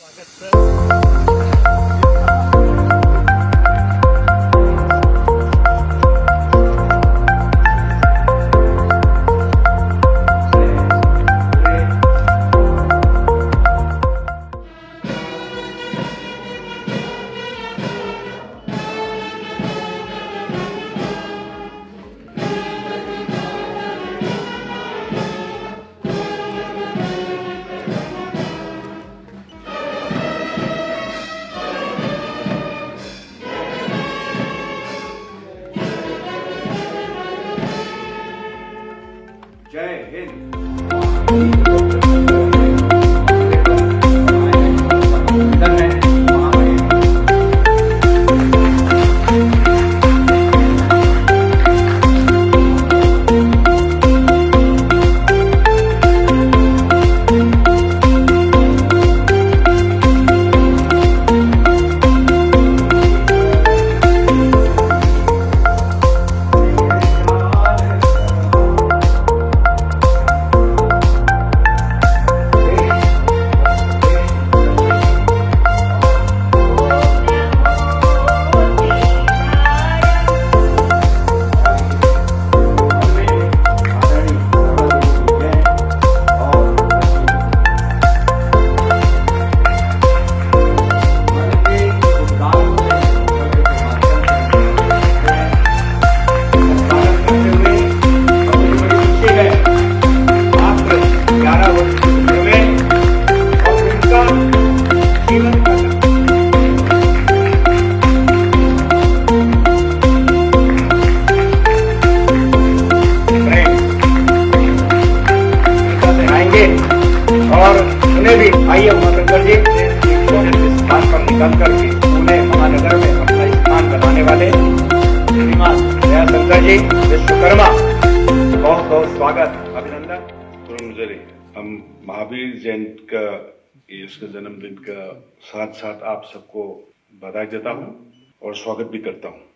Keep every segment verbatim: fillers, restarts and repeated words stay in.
जय हिंद। और उन्हें भी आइए उमाशंकर जी स्थान पर निकल करके पुणे महानगर में अपना स्थान बनाने वाले श्रीमान दयाशंकर जी विश्वकर्मा, बहुत बहुत स्वागत, अभिनंदन। गुरुमुजरी, हम महावीर जयंती का इसके जन्मदिन का साथ साथ आप सबको बधाई देता हूं और स्वागत भी करता हूं।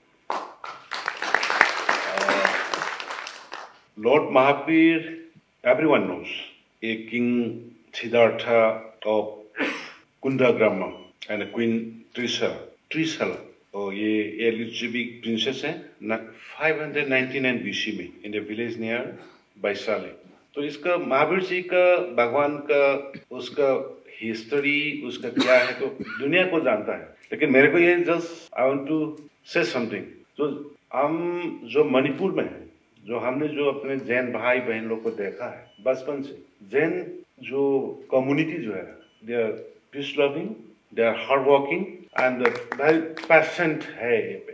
Lord Mahavir, everyone knows, a King Siddhartha of Kundagrama and a Queen Trisha, Trishala, और ये एलिजिबिक प्रिंसेस है five ninety-nine B C में इन ए विलेज नियर बैसाली। तो इसका महावीर जी का, भगवान का, उसका हिस्ट्री, उसका क्या है तो दुनिया को जानता है, लेकिन मेरे को ये just I want to say something. जो हम जो मणिपुर में है, जो हमने जो अपने जैन भाई बहन लोग को देखा है बचपन से, जैन जो कम्युनिटी जो है, they are peace loving, they are hard working and very passionate है ये पे।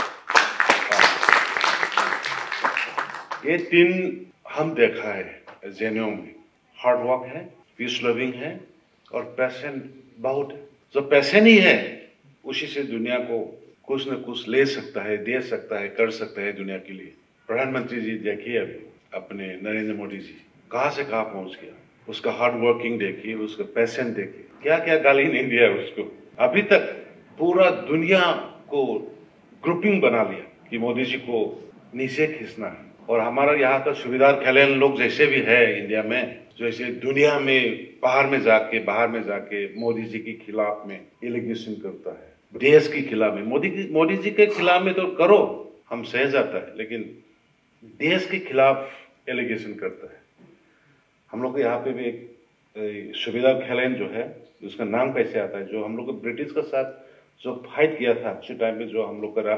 ये तीन हम देखा है जैनों में, हार्ड वर्क है, पीस लविंग है और पैशन बहुत है। जो पैशन ही है उसी से दुनिया को कुछ न कुछ ले सकता है, दे सकता है, कर सकता है दुनिया के लिए। प्रधानमंत्री जी देखिए अभी अपने नरेंद्र मोदी जी कहां से कहां पहुंच गया, उसका हार्ड वर्किंग देखिए, उसका पैशन देखिए, क्या क्या गाली नहीं दिया उसको। अभी तक पूरा दुनिया को ग्रुपिंग बना लिया कि मोदी जी को नीचे खींचना है। और हमारा यहाँ का सुविधा खिलान लोग जैसे भी है इंडिया में, जैसे दुनिया में बाहर में जाके बाहर में जाके मोदी जी के खिलाफ में एलिगेशन करता है, देश के खिलाफ में। मोदी मोदी जी के खिलाफ में तो करो, हम सह जाता है, लेकिन देश के खिलाफ एलिगेशन करता है। हम लोग यहाँ पे भी एक सुविधा खिलान जो है, उसका नाम कैसे आता है, जो हम लोग ब्रिटिश के साथ जो फाइट किया था उसी टाइम में, जो हम लोग का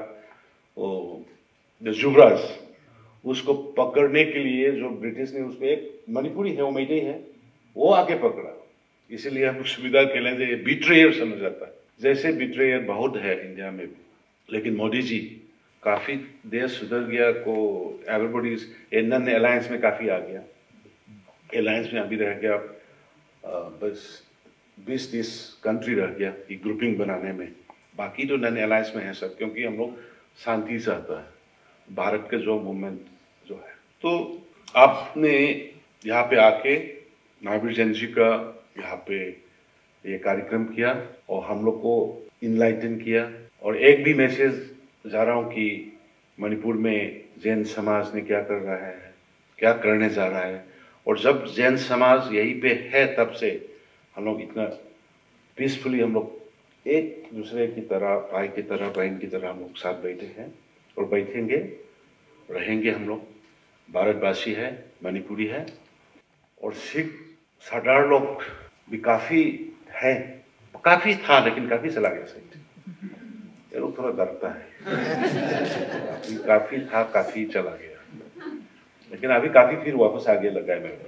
युवराज, उसको पकड़ने के लिए जो ब्रिटिश ने उसको, एक मणिपुरी है, वो मैथी है, वो आके पकड़ा। इसीलिए हम सुविधा खिलान से बिट्रेयर समझ जाता है। जैसे बिट्रेयर बहुत है इंडिया में भी, लेकिन मोदी जी काफी देश सुधर गया को, एवरीबॉडी इंडियन अलायंस में काफी आ गया, अलायंस में अभी रह गया बस बीस तीस कंट्री रह गया ये ग्रुपिंग बनाने में। बाकी तो नन अलायंस में है सब, क्योंकि हम लोग शांति चाहता है, भारत का जो मूवमेंट जो है। तो आपने यहाँ पे आके महावीर जयंती जी का यहाँ पे ये कार्यक्रम किया और हम लोग को इनलाइटन किया। और एक भी मैसेज जा रहा हूँ कि मणिपुर में जैन समाज ने क्या कर रहा है, क्या करने जा रहा है। और जब जैन समाज यहीं पे है तब से हम लोग इतना पीसफुली हम लोग एक दूसरे की तरह, भाई की तरह, बहन की तरह हम लोग साथ बैठे हैं और बैठेंगे, रहेंगे। हम लोग भारतवासी है, मणिपुरी है और सिख सरदार लोग भी काफी है, काफी था लेकिन काफी चला गया सही। ये लोग थोड़ा डरता है। काफी था, काफी चला गया, लेकिन अभी काफी फिर वापस आगे लगा है मेरे।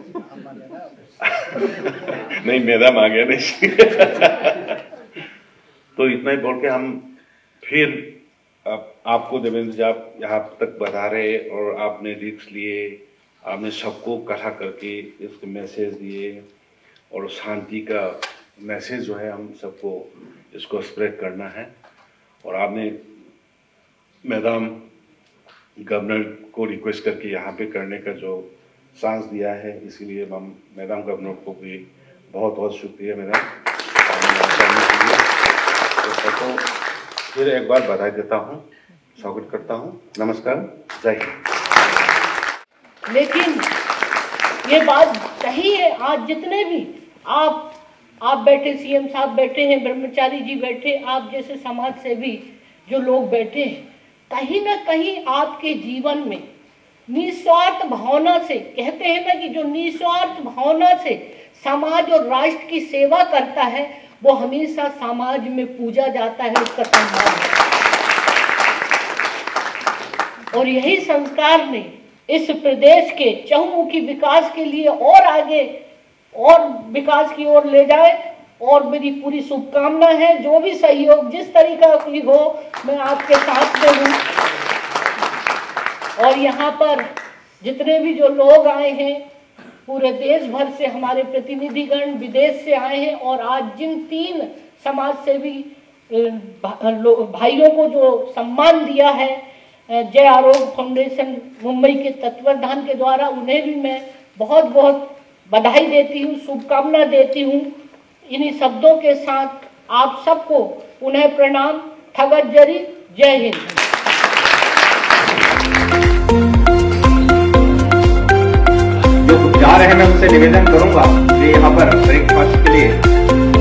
नहीं, मैदान आ गया नहीं। तो इतना ही बोल के हम फिर आप, आपको देवेंद्र जी आप यहाँ तक बता रहे और आपने रिस्क लिए, आपने सबको इकट्ठा करके इसके मैसेज दिए और शांति का मैसेज जो है हम सबको इसको स्प्रेड करना है। और आपने मैडम गवर्नर को रिक्वेस्ट करके यहाँ पे करने का जो चांस दिया है, इसीलिए हम मैडम गवर्नर को भी बहुत बहुत शुक्रिया मैडम। तो फिर एक बार बधाई देता हूँ, स्वागत करता हूँ। नमस्कार, जय हिंद। लेकिन ये बात सही है, आज जितने भी आप आप बैठे, सीएम साहब बैठे हैं, ब्रह्मचारी जी बैठे, आप जैसे समाज सेवी जो लोग बैठे हैं, कहीं ना कहीं आपके जीवन में निस्वार्थ भावना से, कहते हैं ना कि जो निस्वार्थ भावना से समाज और राष्ट्र की सेवा करता है वो हमेशा समाज में पूजा जाता है, उसका सम्मान है। और यही संस्कार ने इस प्रदेश के चहुमुखी विकास के लिए और आगे और विकास की ओर ले जाए। और मेरी पूरी शुभकामना है, जो भी सहयोग जिस तरीका की हो, मैं आपके साथ में हूँ। और यहाँ पर जितने भी जो लोग आए हैं, पूरे देश भर से हमारे प्रतिनिधिगण विदेश से आए हैं, और आज जिन तीन समाज सेवी भाइयों को जो सम्मान दिया है जय आरोग्य फाउंडेशन मुंबई के तत्वावधान के द्वारा, उन्हें भी मैं बहुत बहुत बधाई देती हूँ, शुभकामना देती हूँ। इन्हीं शब्दों के साथ आप सबको उन्हें प्रणाम, ठगत जरी, जय हिंद। जो जा रहे हैं मैं उनसे निवेदन करूंगा कि यहाँ पर ब्रेकफास्ट के लिए